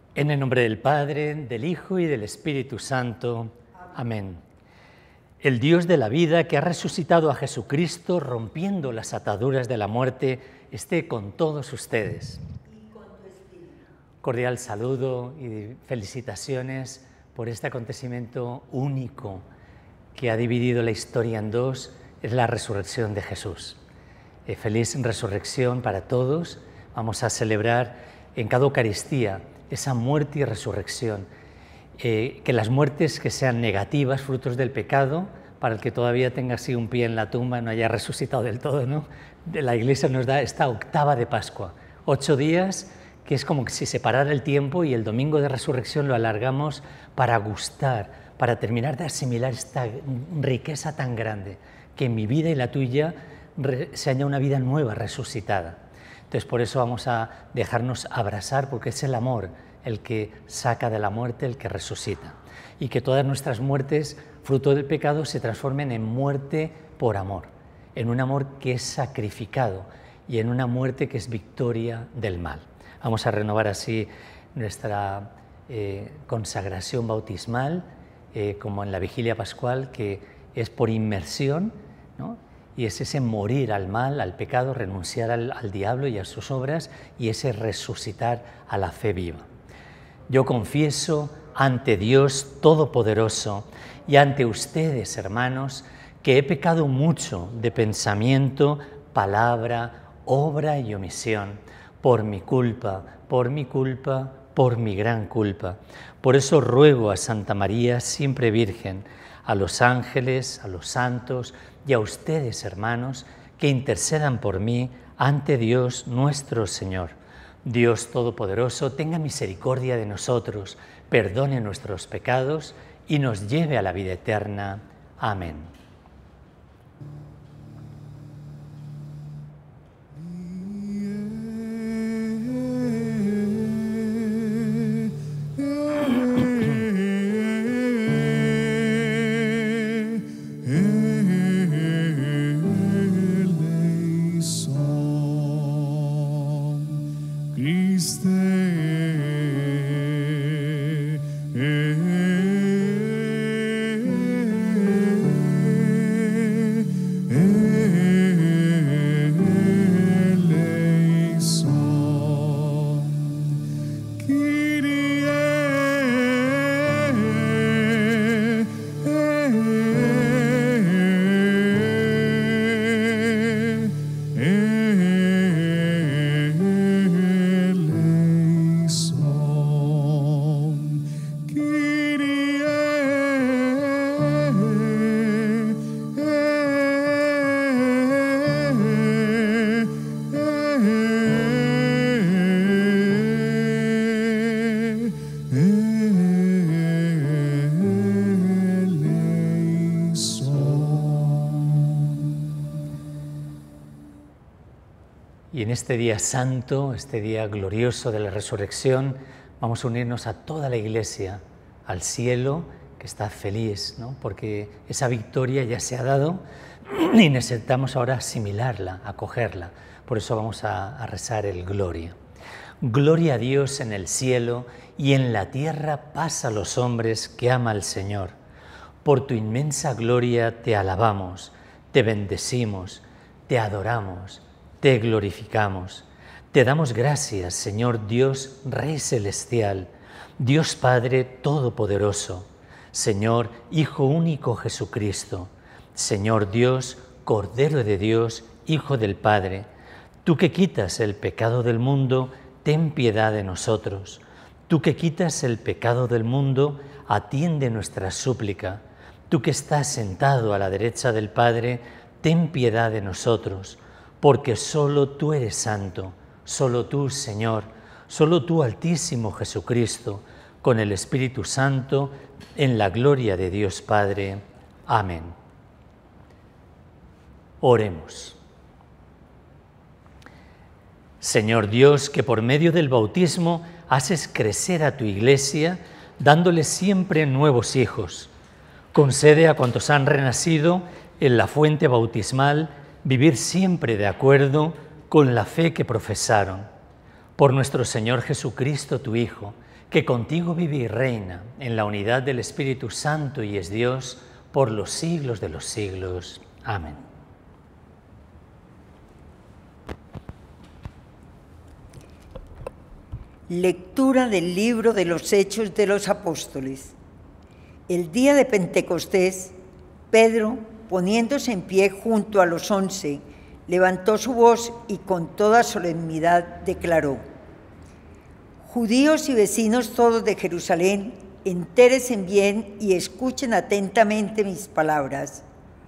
En el nombre del Padre, del Hijo y del Espíritu Santo. Amén. El Dios de la vida, que ha resucitado a Jesucristo, rompiendo las ataduras de la muerte, esté con todos ustedes. Y con tu espíritu. Cordial saludo y felicitaciones por este acontecimiento único que ha dividido la historia en dos, es la resurrección de Jesús. Feliz resurrección para todos. Vamos a celebrar en cada Eucaristía esa muerte y resurrección. Que las muertes que sean negativas, frutos del pecado, para el que todavía tenga así un pie en la tumba, no haya resucitado del todo, ¿no? La Iglesia nos da esta octava de Pascua, 8 días, que es como si se parara el tiempo y el domingo de resurrección lo alargamos para gustar, para terminar de asimilar esta riqueza tan grande, que en mi vida y la tuya se haya una vida nueva, resucitada. Entonces por eso vamos a dejarnos abrazar, porque es el amor el que saca de la muerte, el que resucita. Y que todas nuestras muertes, fruto del pecado, se transformen en muerte por amor, en un amor que es sacrificado y en una muerte que es victoria del mal. Vamos a renovar así nuestra consagración bautismal, como en la vigilia pascual, que es por inmersión, ¿no? Y es ese morir al mal, al pecado, renunciar al diablo y a sus obras, y ese resucitar a la fe viva. Yo confieso ante Dios Todopoderoso y ante ustedes, hermanos, que he pecado mucho de pensamiento, palabra, obra y omisión, por mi culpa, por mi gran culpa. Por eso ruego a Santa María, siempre Virgen, a los ángeles, a los santos y a ustedes, hermanos, que intercedan por mí ante Dios nuestro Señor. Dios Todopoderoso, tenga misericordia de nosotros, perdone nuestros pecados y nos lleve a la vida eterna. Amén. Y en este día santo, este día glorioso de la resurrección, vamos a unirnos a toda la Iglesia, al cielo, que está feliz, ¿no? Porque esa victoria ya se ha dado y necesitamos ahora asimilarla, acogerla. Por eso vamos a rezar el Gloria. Gloria a Dios en el cielo y en la tierra paz a los hombres que ama al Señor. Por tu inmensa gloria te alabamos, te bendecimos, te adoramos, te glorificamos. Te damos gracias, Señor Dios, Rey Celestial, Dios Padre Todopoderoso, Señor Hijo único Jesucristo, Señor Dios, Cordero de Dios, Hijo del Padre. Tú que quitas el pecado del mundo, ten piedad de nosotros. Tú que quitas el pecado del mundo, atiende nuestra súplica. Tú que estás sentado a la derecha del Padre, ten piedad de nosotros. Porque solo tú eres santo, solo tú, Señor, solo tú, Altísimo Jesucristo, con el Espíritu Santo, en la gloria de Dios Padre. Amén. Oremos. Señor Dios, que por medio del bautismo haces crecer a tu Iglesia, dándole siempre nuevos hijos, concede a cuantos han renacido en la fuente bautismal vivir siempre de acuerdo con la fe que profesaron. Por nuestro Señor Jesucristo, tu Hijo, que contigo vive y reina en la unidad del Espíritu Santo y es Dios por los siglos de los siglos. Amén. Lectura del libro de los Hechos de los Apóstoles. El día de Pentecostés, Pedro, poniéndose en pie junto a los 11, levantó su voz y con toda solemnidad declaró: Judíos y vecinos todos de Jerusalén, entérense bien y escuchen atentamente mis palabras.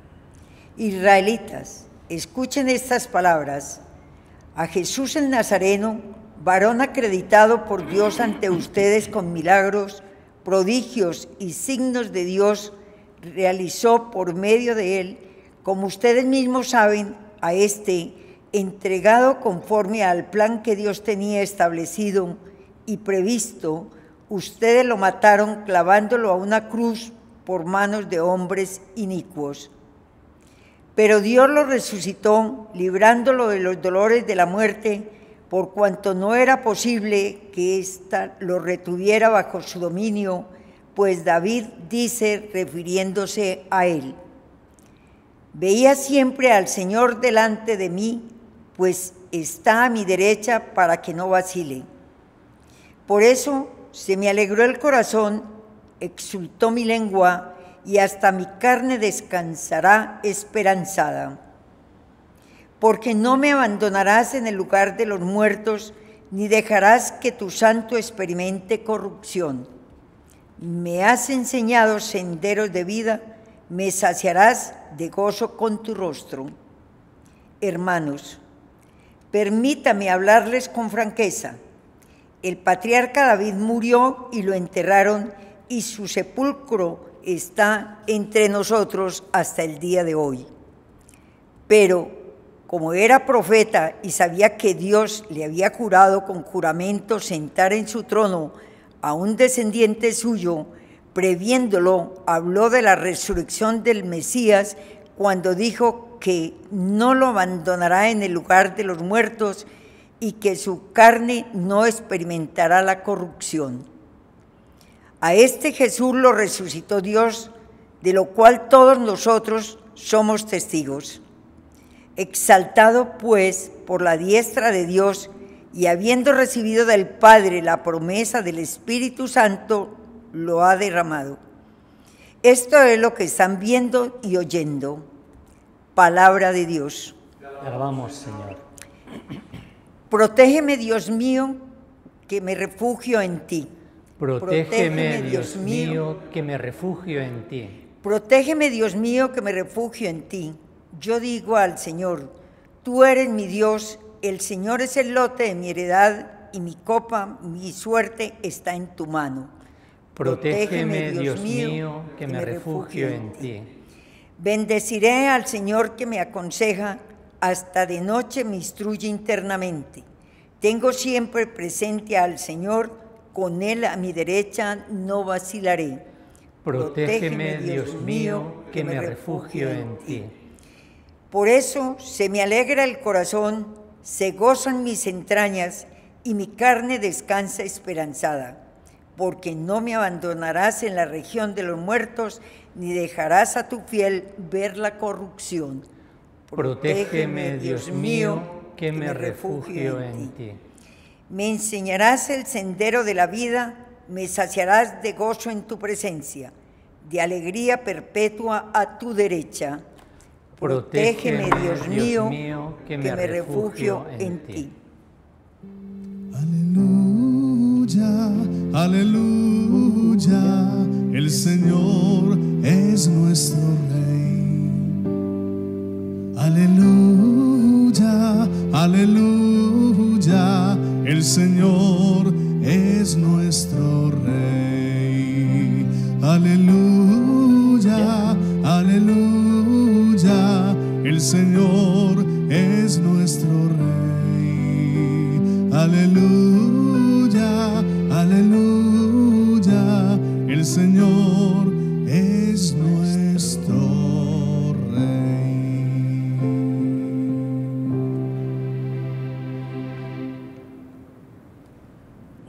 Israelitas, escuchen estas palabras. A Jesús el Nazareno, varón acreditado por Dios ante ustedes con milagros, prodigios y signos de Dios, realizó por medio de él, como ustedes mismos saben, a este, entregado conforme al plan que Dios tenía establecido y previsto, ustedes lo mataron clavándolo a una cruz por manos de hombres inicuos. Pero Dios lo resucitó, librándolo de los dolores de la muerte, por cuanto no era posible que ésta lo retuviera bajo su dominio, pues David dice, refiriéndose a él: Veía siempre al Señor delante de mí, pues está a mi derecha para que no vacile. Por eso se me alegró el corazón, exultó mi lengua, y hasta mi carne descansará esperanzada. Porque no me abandonarás en el lugar de los muertos, ni dejarás que tu santo experimente corrupción. Me has enseñado senderos de vida, me saciarás de gozo con tu rostro. Hermanos, permítame hablarles con franqueza. El patriarca David murió y lo enterraron, y su sepulcro está entre nosotros hasta el día de hoy. Pero como era profeta y sabía que Dios le había jurado con juramento sentar en su trono a un descendiente suyo, previéndolo, habló de la resurrección del Mesías cuando dijo que no lo abandonará en el lugar de los muertos y que su carne no experimentará la corrupción. A este Jesús lo resucitó Dios, de lo cual todos nosotros somos testigos. Exaltado, pues, por la diestra de Dios, y habiendo recibido del Padre la promesa del Espíritu Santo, lo ha derramado. Esto es lo que están viendo y oyendo. Palabra de Dios. Te alabamos, Señor. Protégeme, Dios mío, que me refugio en ti. Protégeme, Dios mío, que me refugio en ti. Protégeme, Dios mío, que me refugio en ti. Yo digo al Señor, tú eres mi Dios, el Señor es el lote de mi heredad y mi copa, mi suerte está en tu mano. Protégeme, Dios mío, que me refugio en ti. Bendeciré al Señor que me aconseja, hasta de noche me instruye internamente. Tengo siempre presente al Señor, con Él a mi derecha no vacilaré. Protégeme, Dios mío, que me refugio en ti. Por eso se me alegra el corazón, se gozan mis entrañas, y mi carne descansa esperanzada, porque no me abandonarás en la región de los muertos, ni dejarás a tu fiel ver la corrupción. Protégeme, Dios mío, que me refugio en ti. Me enseñarás el sendero de la vida, me saciarás de gozo en tu presencia, de alegría perpetua a tu derecha. Protégeme, Dios mío, que me refugio en ti. Aleluya, aleluya, el Señor es nuestro Rey. Aleluya, aleluya, el Señor es nuestro Rey. Aleluya, aleluya, el Señor es nuestro Rey. Aleluya, aleluya, el Señor es nuestro Rey.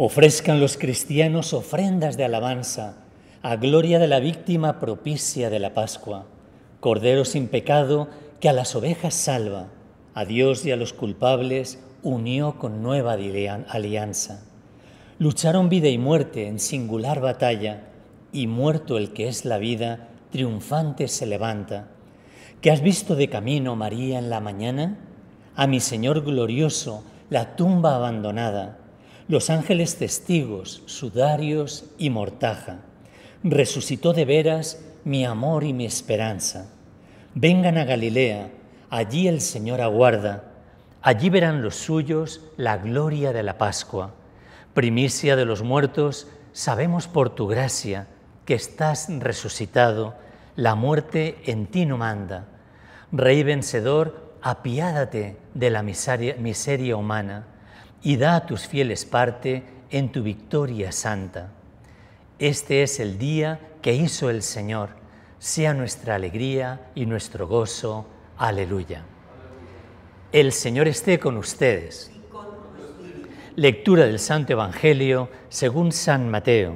Ofrezcan los cristianos ofrendas de alabanza a gloria de la víctima propicia de la Pascua, Cordero sin pecado que a las ovejas salva, a Dios y a los culpables unió con nueva alianza. Lucharon vida y muerte en singular batalla, y muerto el que es la vida, triunfante se levanta. ¿Qué has visto de camino, María, en la mañana? A mi Señor glorioso, la tumba abandonada, los ángeles testigos, sudarios y mortaja. Resucitó de veras mi amor y mi esperanza. Vengan a Galilea, allí el Señor aguarda. Allí verán los suyos la gloria de la Pascua. Primicia de los muertos, sabemos por tu gracia que estás resucitado, la muerte en ti no manda. Rey vencedor, apiádate de la miseria humana y da a tus fieles parte en tu victoria santa. Este es el día que hizo el Señor, sea nuestra alegría y nuestro gozo. Aleluya. El Señor esté con ustedes. Lectura del Santo Evangelio según San Mateo.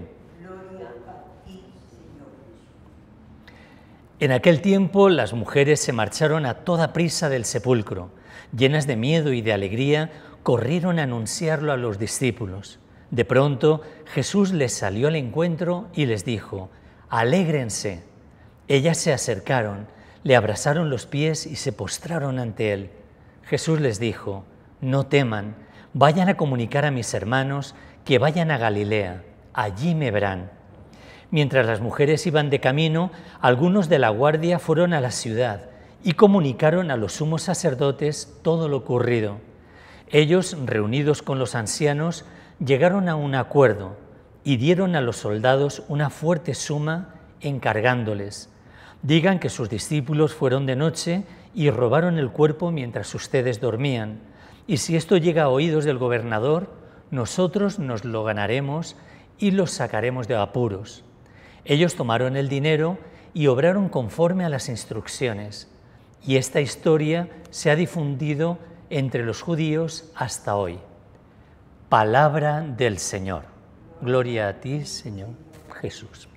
En aquel tiempo las mujeres se marcharon a toda prisa del sepulcro. Llenas de miedo y de alegría, corrieron a anunciarlo a los discípulos. De pronto Jesús les salió al encuentro y les dijo: «Alégrense». Ellas se acercaron, le abrazaron los pies y se postraron ante él. Jesús les dijo: «No teman, vayan a comunicar a mis hermanos que vayan a Galilea, allí me verán». Mientras las mujeres iban de camino, algunos de la guardia fueron a la ciudad y comunicaron a los sumos sacerdotes todo lo ocurrido. Ellos, reunidos con los ancianos, llegaron a un acuerdo y dieron a los soldados una fuerte suma encargándoles: «Digan que sus discípulos fueron de noche y robaron el cuerpo mientras ustedes dormían, y si esto llega a oídos del gobernador, nosotros nos lo ganaremos y los sacaremos de apuros». Ellos tomaron el dinero y obraron conforme a las instrucciones, y esta historia se ha difundido entre los judíos hasta hoy. Palabra del Señor. Gloria a ti, Señor Jesús.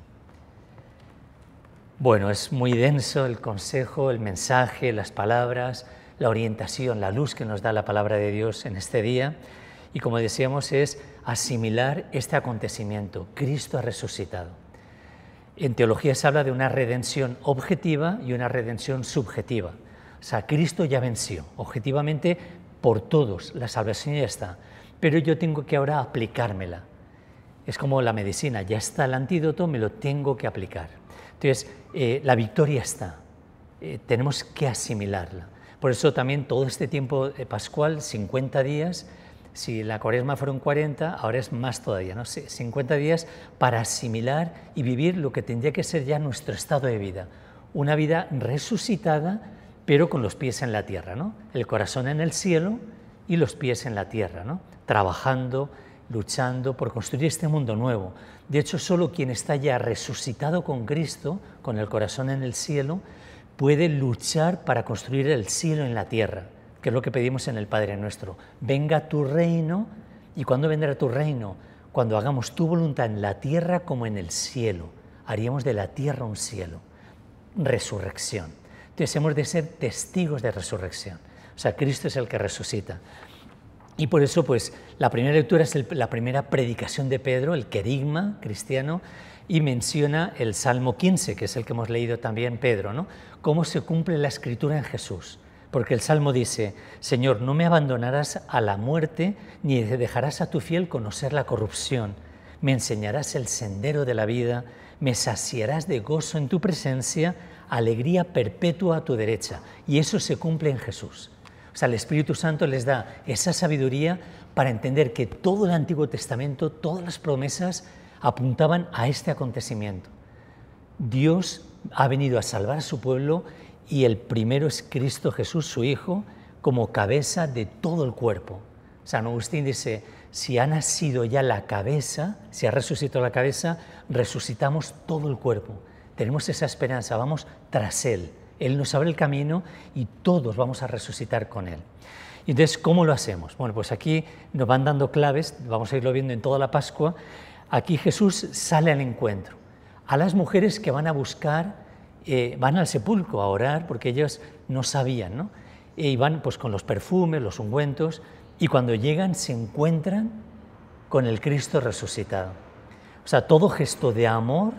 Bueno, es muy denso el consejo, el mensaje, las palabras, la orientación, la luz que nos da la palabra de Dios en este día. Y como decíamos, es asimilar este acontecimiento. Cristo ha resucitado. En teología se habla de una redención objetiva y una redención subjetiva. O sea, Cristo ya venció, objetivamente por todos, la salvación ya está, pero yo tengo que ahora aplicármela. Es como la medicina, ya está el antídoto, me lo tengo que aplicar. Entonces, la victoria está, tenemos que asimilarla. Por eso también todo este tiempo pascual, 50 días, si la Cuaresma fueron 40, ahora es más todavía, ¿no? 50 días para asimilar y vivir lo que tendría que ser ya nuestro estado de vida. Una vida resucitada, pero con los pies en la tierra, ¿no? El corazón en el cielo y los pies en la tierra, ¿no? Trabajando, luchando por construir este mundo nuevo. De hecho, solo quien está ya resucitado con Cristo, con el corazón en el cielo, puede luchar para construir el cielo en la tierra, que es lo que pedimos en el Padre Nuestro. Venga tu reino. ¿Y cuándo vendrá tu reino? Cuando hagamos tu voluntad en la tierra como en el cielo. Haríamos de la tierra un cielo. Resurrección. Entonces hemos de ser testigos de resurrección. O sea, Cristo es el que resucita. Y por eso, pues, la primera lectura es la primera predicación de Pedro, el querigma cristiano, y menciona el Salmo 15, que es el que hemos leído también Pedro, ¿no? Cómo se cumple la Escritura en Jesús. Porque el Salmo dice: Señor, no me abandonarás a la muerte, ni dejarás a tu fiel conocer la corrupción. Me enseñarás el sendero de la vida, me saciarás de gozo en tu presencia, alegría perpetua a tu derecha. Y eso se cumple en Jesús. O sea, el Espíritu Santo les da esa sabiduría para entender que todo el Antiguo Testamento, todas las promesas apuntaban a este acontecimiento. Dios ha venido a salvar a su pueblo y el primero es Cristo Jesús, su Hijo, como cabeza de todo el cuerpo. San Agustín dice: si ha nacido ya la cabeza, si ha resucitado la cabeza, resucitamos todo el cuerpo. Tenemos esa esperanza, vamos tras Él. Él nos abre el camino y todos vamos a resucitar con Él. Y entonces, ¿cómo lo hacemos? Bueno, pues aquí nos van dando claves, vamos a irlo viendo en toda la Pascua. Aquí Jesús sale al encuentro a las mujeres que van a buscar, van al sepulcro a orar, porque ellas no sabían, ¿no? Y van pues con los perfumes, los ungüentos, y cuando llegan se encuentran con el Cristo resucitado. O sea, todo gesto de amor,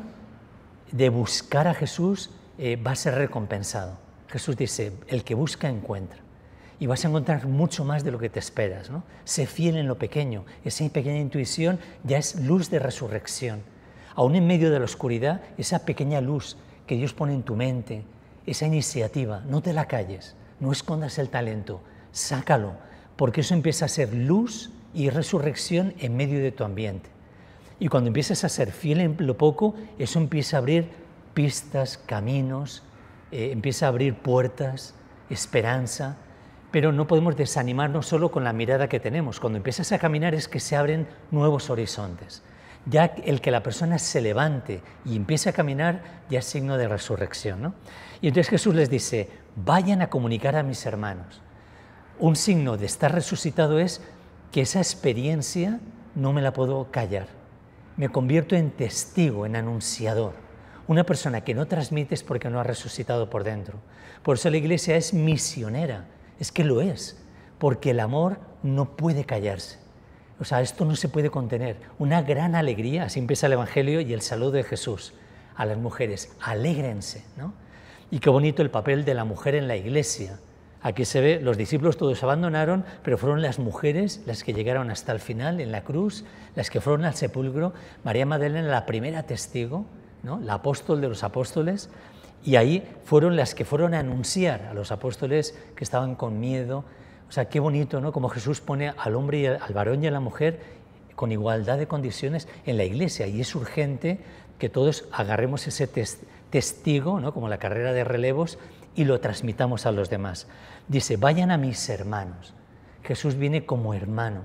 de buscar a Jesús, va a ser recompensado. Jesús dice, el que busca encuentra. Y vas a encontrar mucho más de lo que te esperas, ¿no? Sé fiel en lo pequeño. Esa pequeña intuición ya es luz de resurrección. Aún en medio de la oscuridad, esa pequeña luz que Dios pone en tu mente, esa iniciativa, no te la calles, no escondas el talento, sácalo, porque eso empieza a ser luz y resurrección en medio de tu ambiente. Y cuando empiezas a ser fiel en lo poco, eso empieza a abrir pistas, caminos, empieza a abrir puertas, esperanza. Pero no podemos desanimarnos solo con la mirada que tenemos. Cuando empiezas a caminar es que se abren nuevos horizontes. Ya el que la persona se levante y empiece a caminar ya es signo de resurrección, ¿no? Y entonces Jesús les dice, vayan a comunicar a mis hermanos. Un signo de estar resucitado es que esa experiencia no me la puedo callar. Me convierto en testigo, en anunciador. Una persona que no transmite es porque no ha resucitado por dentro. Por eso la Iglesia es misionera. Es que lo es, porque el amor no puede callarse. O sea, esto no se puede contener. Una gran alegría, así empieza el Evangelio y el saludo de Jesús a las mujeres. Alégrense, ¿no? Y qué bonito el papel de la mujer en la Iglesia. Aquí se ve, los discípulos todos abandonaron, pero fueron las mujeres las que llegaron hasta el final en la cruz, las que fueron al sepulcro. María Magdalena, la primera testigo, ¿no? La apóstol de los apóstoles. Y ahí fueron las que fueron a anunciar a los apóstoles que estaban con miedo. O sea, qué bonito, ¿no? Como Jesús pone al hombre, y al varón y a la mujer con igualdad de condiciones en la Iglesia. Y es urgente que todos agarremos ese testigo, ¿no? Como la carrera de relevos, y lo transmitamos a los demás. Dice, vayan a mis hermanos. Jesús viene como hermano.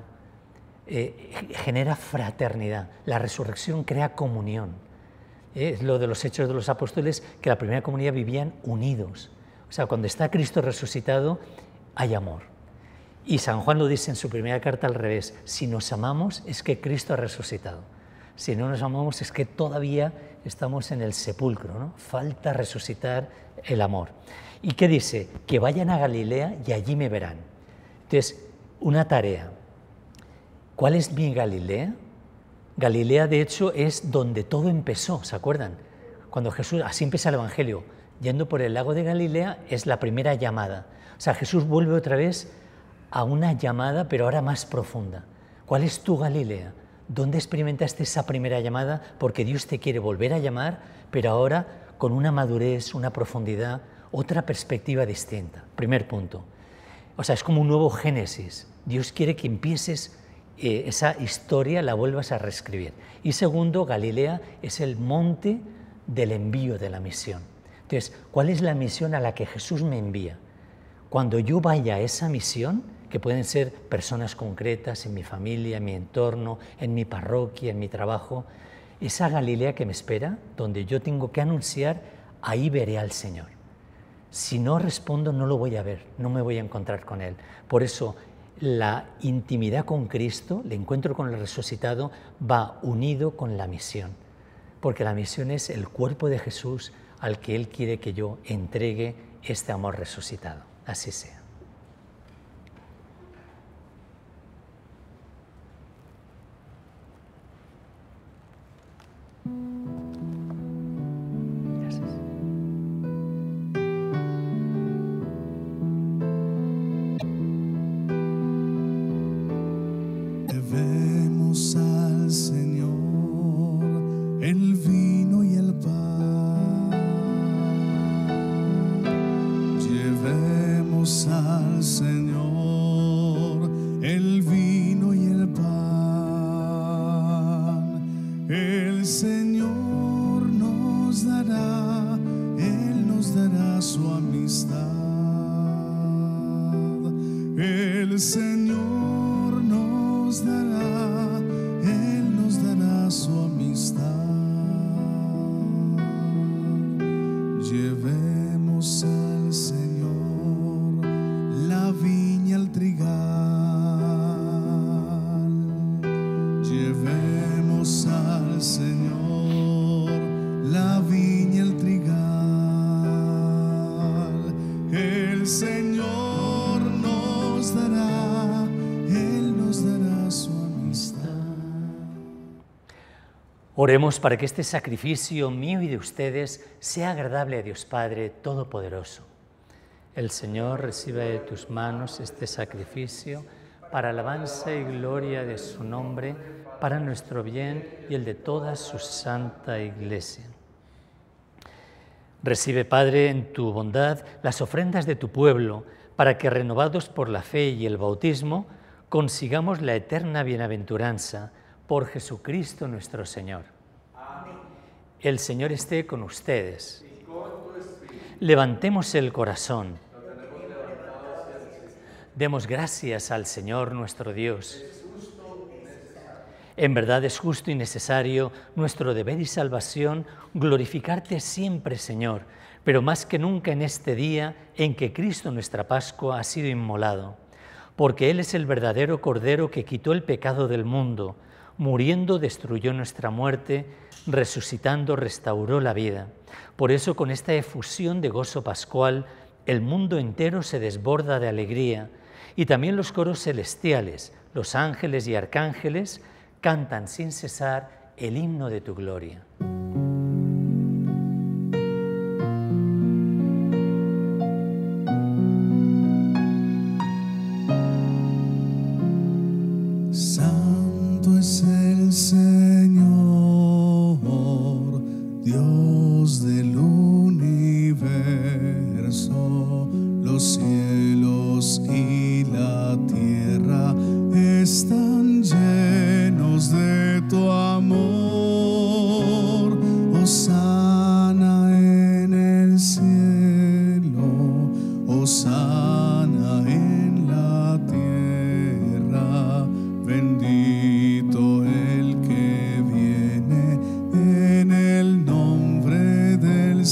Genera fraternidad. La resurrección crea comunión. Es lo de los Hechos de los Apóstoles, que la primera comunidad vivían unidos. O sea, cuando está Cristo resucitado, hay amor. Y San Juan lo dice en su primera carta al revés, si nos amamos es que Cristo ha resucitado. Si no nos amamos es que todavía estamos en el sepulcro, ¿no? Falta resucitar el amor. ¿Y qué dice? Que vayan a Galilea y allí me verán. Entonces, una tarea. ¿Cuál es mi Galilea? Galilea, de hecho, es donde todo empezó, ¿se acuerdan? Cuando Jesús, así empieza el Evangelio, yendo por el lago de Galilea, es la primera llamada. O sea, Jesús vuelve otra vez a una llamada, pero ahora más profunda. ¿Cuál es tu Galilea? ¿Dónde experimentaste esa primera llamada? Porque Dios te quiere volver a llamar, pero ahora con una madurez, una profundidad, otra perspectiva distinta. Primer punto. O sea, es como un nuevo Génesis. Dios quiere que empieces esa historia, la vuelvas a reescribir. Y segundo, Galilea es el monte del envío de la misión. Entonces, ¿cuál es la misión a la que Jesús me envía? Cuando yo vaya a esa misión, que pueden ser personas concretas en mi familia, en mi entorno, en mi parroquia, en mi trabajo, esa Galilea que me espera, donde yo tengo que anunciar, ahí veré al Señor. Si no respondo, no lo voy a ver, no me voy a encontrar con Él. Por eso, la intimidad con Cristo, el encuentro con el resucitado, va unido con la misión, porque la misión es el cuerpo de Jesús al que Él quiere que yo entregue este amor resucitado. Así sea. Llevemos al Señor el vino y el pan. Llevemos al Señor el vino y el pan. El Señor nos dará, Él nos dará su amistad. El Señor nos dará, Él nos dará su amistad. Llevemos al Señor la viña, el trigal. Oremos para que este sacrificio mío y de ustedes sea agradable a Dios Padre Todopoderoso. El Señor reciba de tus manos este sacrificio para alabanza y gloria de su nombre, para nuestro bien y el de toda su santa Iglesia. Recibe, Padre, en tu bondad las ofrendas de tu pueblo, para que, renovados por la fe y el bautismo, consigamos la eterna bienaventuranza por Jesucristo nuestro Señor. Amén. El Señor esté con ustedes. Y con tu espíritu. Levantemos el corazón. Demos gracias al Señor nuestro Dios. En verdad es justo y necesario, nuestro deber y salvación, glorificarte siempre, Señor, pero más que nunca en este día en que Cristo nuestra Pascua ha sido inmolado, porque Él es el verdadero Cordero que quitó el pecado del mundo, muriendo destruyó nuestra muerte, resucitando restauró la vida. Por eso, con esta efusión de gozo pascual, el mundo entero se desborda de alegría, y también los coros celestiales, los ángeles y arcángeles, cantan sin cesar el himno de tu gloria. Santo es el Señor, Dios del universo, los cielos y la tierra están llenos de tu amor. Hosana en el cielo, hosana en la tierra, bendito el que viene en el nombre del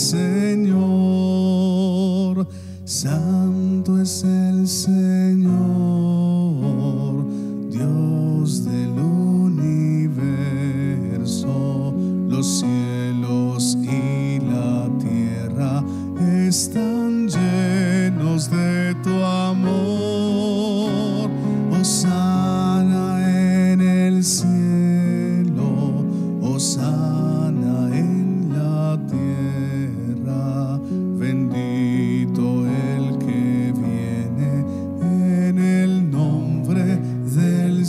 Señor. Santo es el Señor, Dios del universo, los cielos y la tierra están llenos de tu amor. Hosana en el cielo, hosana en la tierra, bendito el que viene en el nombre del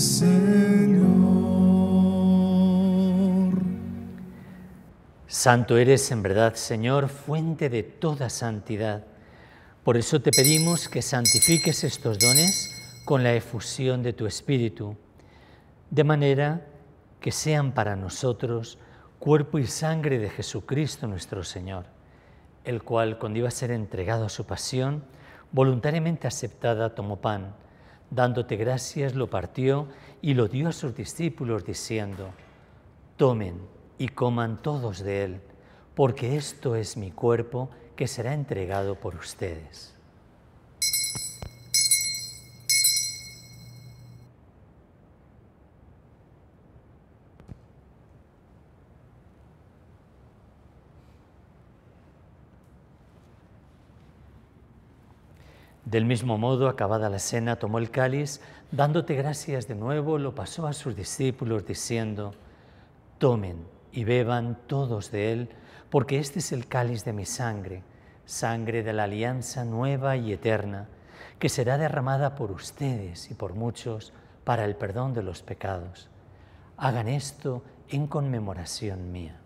Señor. Santo eres en verdad, Señor, fuente de toda santidad. Por eso te pedimos que santifiques estos dones con la efusión de tu Espíritu, de manera que sean para nosotros cuerpo y sangre de Jesucristo nuestro Señor, el cual, cuando iba a ser entregado a su pasión, voluntariamente aceptada, tomó pan, dándote gracias, lo partió y lo dio a sus discípulos, diciendo: tomen y coman todos de él, porque esto es mi cuerpo que será entregado por ustedes. Del mismo modo, acabada la cena, tomó el cáliz, dándote gracias de nuevo, lo pasó a sus discípulos, diciendo: tomen y beban todos de él, porque este es el cáliz de mi sangre, sangre de la alianza nueva y eterna, que será derramada por ustedes y por muchos para el perdón de los pecados. Hagan esto en conmemoración mía.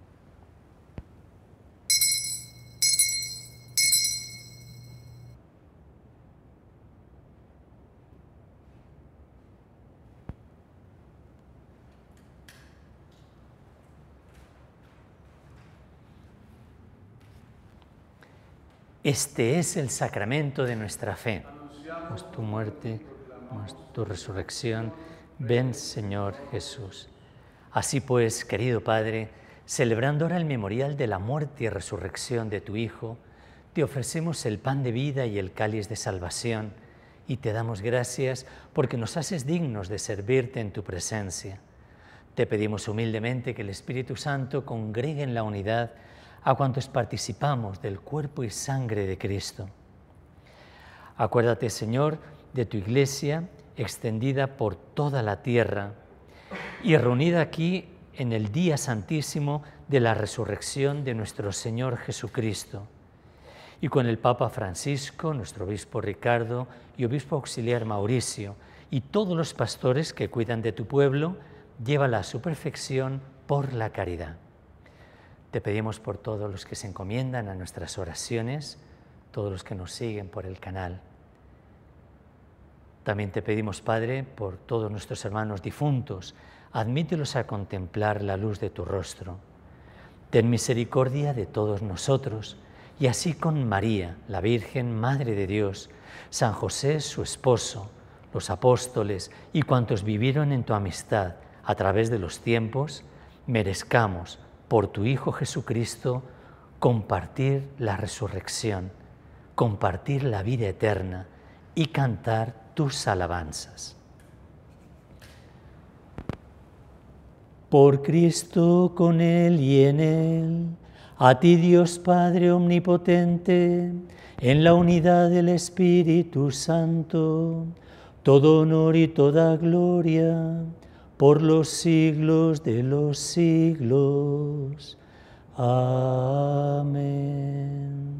Este es el sacramento de nuestra fe. Anunciamos tu muerte, tu resurrección. Ven, Señor Jesús. Así pues, querido Padre, celebrando ahora el memorial de la muerte y resurrección de tu Hijo, te ofrecemos el pan de vida y el cáliz de salvación, y te damos gracias porque nos haces dignos de servirte en tu presencia. Te pedimos humildemente que el Espíritu Santo congregue en la unidad a cuantos participamos del cuerpo y sangre de Cristo. Acuérdate, Señor, de tu Iglesia extendida por toda la tierra y reunida aquí en el día santísimo de la resurrección de nuestro Señor Jesucristo. Y con el Papa Francisco, nuestro obispo Ricardo y obispo auxiliar Mauricio, y todos los pastores que cuidan de tu pueblo, llévala a su perfección por la caridad. Te pedimos por todos los que se encomiendan a nuestras oraciones, todos los que nos siguen por el canal. También te pedimos, Padre, por todos nuestros hermanos difuntos, admítelos a contemplar la luz de tu rostro. Ten misericordia de todos nosotros, y así con María, la Virgen, Madre de Dios, San José, su esposo, los apóstoles y cuantos vivieron en tu amistad a través de los tiempos, merezcamos, por tu Hijo Jesucristo, compartir la resurrección, compartir la vida eterna y cantar tus alabanzas. Por Cristo, con Él y en Él, a ti Dios Padre Omnipotente, en la unidad del Espíritu Santo, todo honor y toda gloria, por los siglos de los siglos. Amén.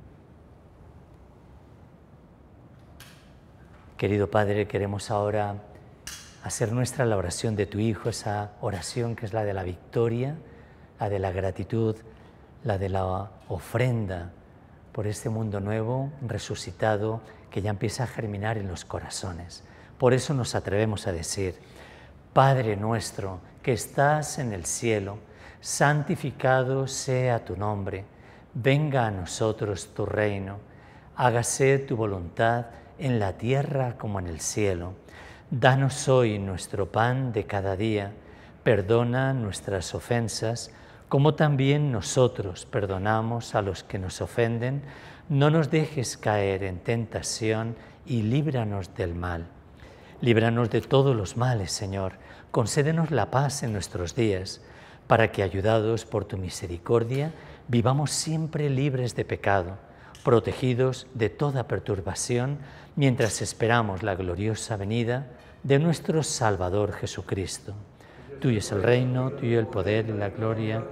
Querido Padre, queremos ahora hacer nuestra la oración de tu Hijo, esa oración que es la de la victoria, la de la gratitud, la de la ofrenda por este mundo nuevo, resucitado, que ya empieza a germinar en los corazones. Por eso nos atrevemos a decir: Padre nuestro que estás en el cielo, santificado sea tu nombre, venga a nosotros tu reino, hágase tu voluntad en la tierra como en el cielo. Danos hoy nuestro pan de cada día, perdona nuestras ofensas, como también nosotros perdonamos a los que nos ofenden. No nos dejes caer en tentación y líbranos del mal. Líbranos de todos los males, Señor. Concédenos la paz en nuestros días, para que, ayudados por tu misericordia, vivamos siempre libres de pecado, protegidos de toda perturbación, mientras esperamos la gloriosa venida de nuestro Salvador Jesucristo. Tuyo es el reino, tuyo el poder y la gloria.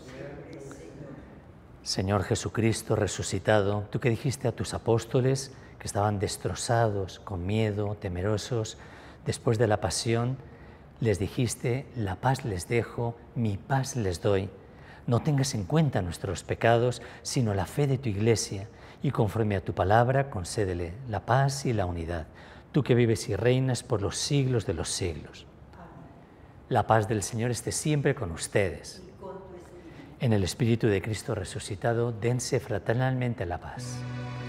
Señor Jesucristo resucitado, tú que dijiste a tus apóstoles que estaban destrozados, con miedo, temerosos, después de la pasión, les dijiste: la paz les dejo, mi paz les doy. No tengas en cuenta nuestros pecados, sino la fe de tu Iglesia, y conforme a tu palabra concédele la paz y la unidad, tú que vives y reinas por los siglos de los siglos. La paz del Señor esté siempre con ustedes. En el Espíritu de Cristo resucitado, dense fraternalmente la paz.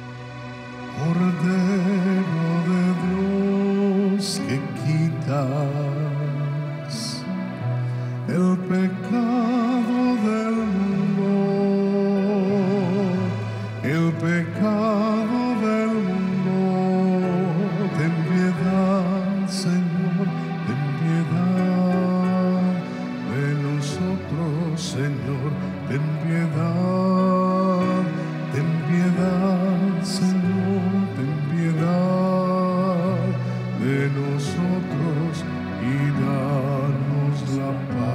Cordero de Dios, que quitas el pecado del mundo, el pecado del mundo. Ten piedad, Señor, ten piedad de nosotros, Señor, ten piedad, Señor, ten piedad de nosotros y danos la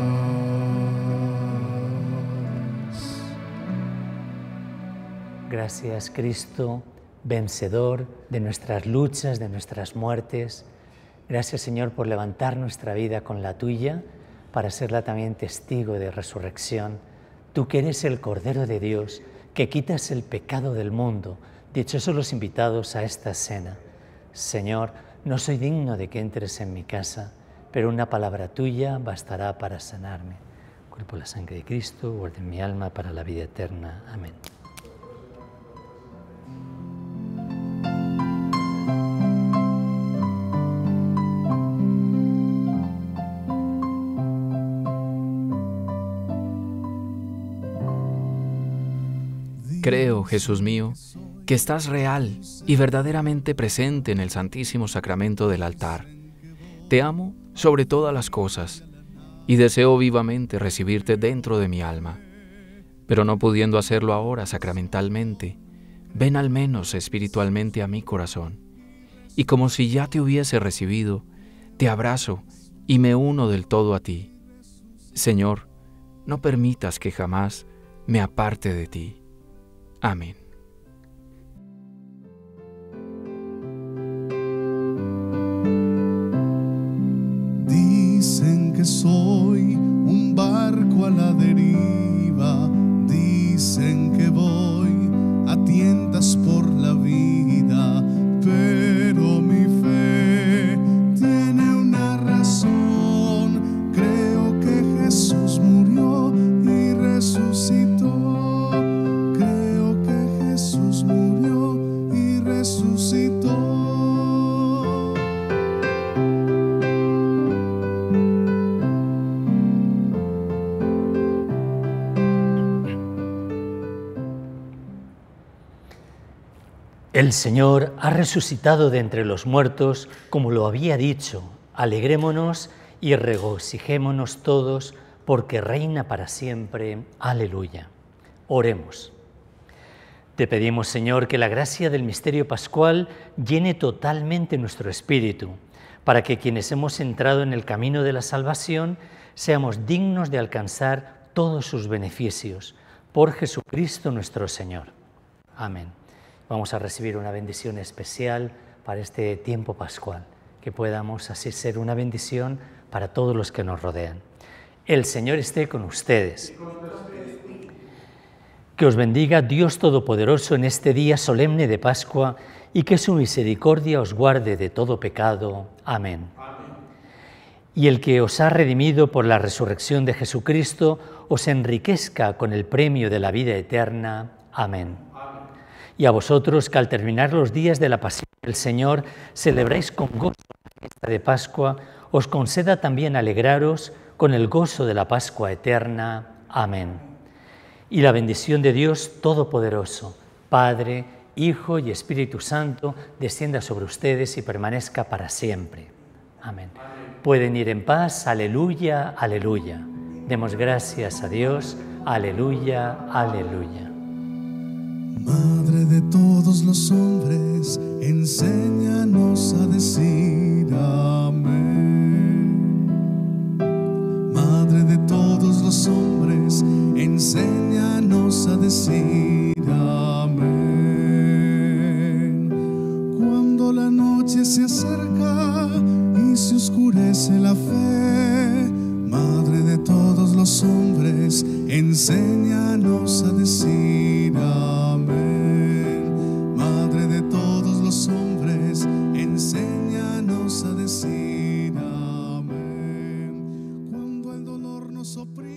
paz. Gracias, Cristo, vencedor de nuestras luchas, de nuestras muertes. Gracias, Señor, por levantar nuestra vida con la tuya, para serla también testigo de resurrección. Tú que eres el Cordero de Dios, que quitas el pecado del mundo. Dichosos los invitados a esta cena. Señor, no soy digno de que entres en mi casa, pero una palabra tuya bastará para sanarme. Cuerpo y la sangre de Cristo, guarden mi alma para la vida eterna. Amén. Creo, Jesús mío, que estás real y verdaderamente presente en el Santísimo Sacramento del altar. Te amo sobre todas las cosas y deseo vivamente recibirte dentro de mi alma. Pero no pudiendo hacerlo ahora sacramentalmente, ven al menos espiritualmente a mi corazón. Y como si ya te hubiese recibido, te abrazo y me uno del todo a ti. Señor, no permitas que jamás me aparte de ti. Amén. Dicen que soy un barco a la deriva, dicen que voy a tientas por la vida, pero mi fe tiene una razón. Creo que Jesús murió y resucitó. Creo que Jesús murió y resucitó. El Señor ha resucitado de entre los muertos, como lo había dicho. Alegrémonos y regocijémonos todos, porque reina para siempre. Aleluya. Oremos. Te pedimos, Señor, que la gracia del misterio pascual llene totalmente nuestro espíritu, para que quienes hemos entrado en el camino de la salvación seamos dignos de alcanzar todos sus beneficios. Por Jesucristo nuestro Señor. Amén. Vamos a recibir una bendición especial para este tiempo pascual, que podamos así ser una bendición para todos los que nos rodean. El Señor esté con ustedes. Que os bendiga Dios Todopoderoso en este día solemne de Pascua y que su misericordia os guarde de todo pecado. Amén. Y el que os ha redimido por la resurrección de Jesucristo os enriquezca con el premio de la vida eterna. Amén. Y a vosotros, que al terminar los días de la pasión del Señor celebráis con gozo la fiesta de Pascua, os conceda también alegraros con el gozo de la Pascua eterna. Amén. Y la bendición de Dios Todopoderoso, Padre, Hijo y Espíritu Santo, descienda sobre ustedes y permanezca para siempre. Amén. Pueden ir en paz. Aleluya, aleluya. Demos gracias a Dios. Aleluya, aleluya. Madre de todos los hombres, enséñanos a decir amén. Madre de todos los hombres, enséñanos a decir amén. Cuando la noche se acerca y se oscurece la fe, Madre de todos los hombres, enséñanos a decir amén. Madre de todos los hombres, enséñanos a decir amén. Cuando el dolor nos oprime,